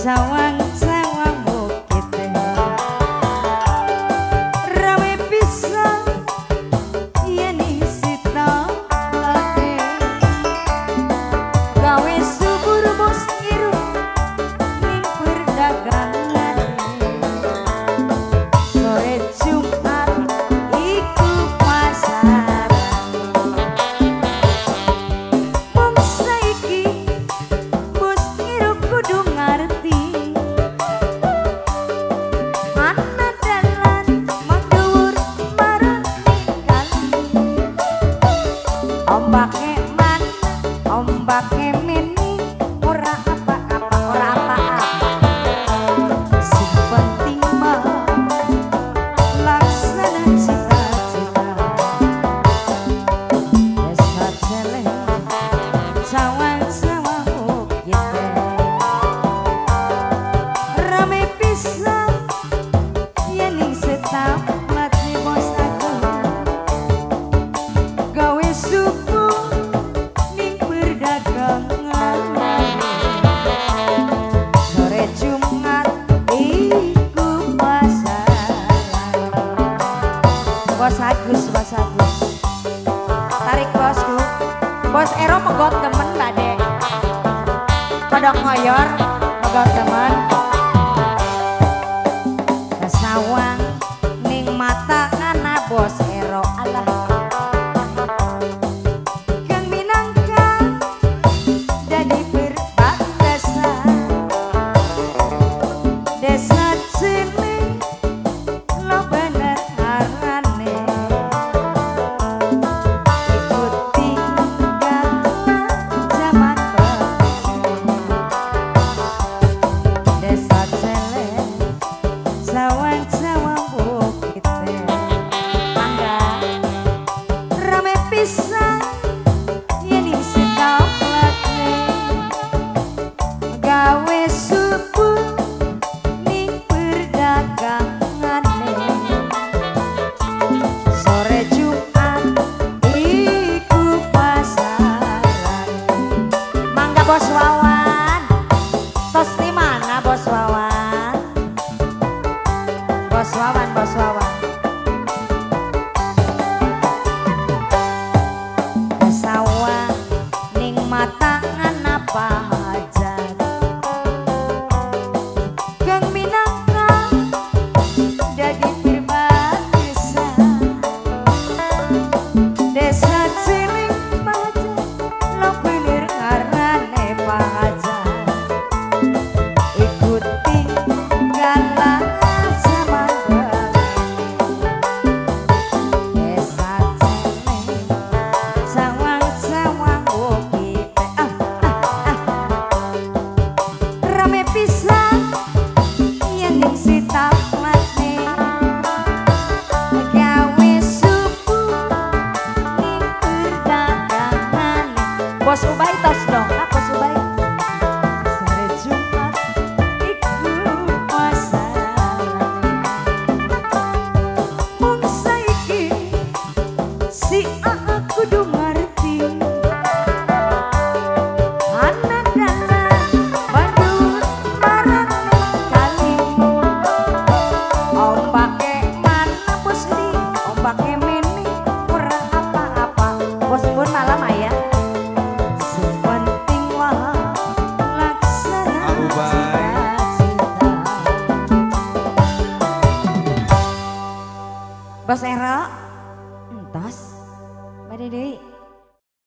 Sawang sawang bukit rame pisan yen sita late gawe subur bos ngiru ning perdagangan sore Jumat iku pasaran mong saiki bos ngiru kudu ngerti mana dalan manggur bareng ninggali ombake man ombake mini ora apa-apa ora apa-apa sing penting mah laksana cita-cita desa celeng sawang-sawang bukit rame pisan yen ning setap lati bos aku gawe suku ning perdagangan sore Jumat iku pasaran bos Agus tarik bosku bos Ero megot temen bade kodok ngoyor megot temen kesawang ning mata ngana bos Ero alah kang minangka jadi perbatasan desa Cilik lo bener arane ikut tinggal zaman desa Cilik sawang-sawang bukit mangga rame pisan yen sita late gawe subuh ning perdagangane sore Jumat iku pasaran mangga bos Wawan tos di mana bos Wawan bos Wawan kesawang ning mata ngana pahajan kang minangka jadi perbatasan desa Cilik pahajan lo bener ngarane pahajan ikut tinggalan zaman desa Cilik sawang-sawang bukit rame pisan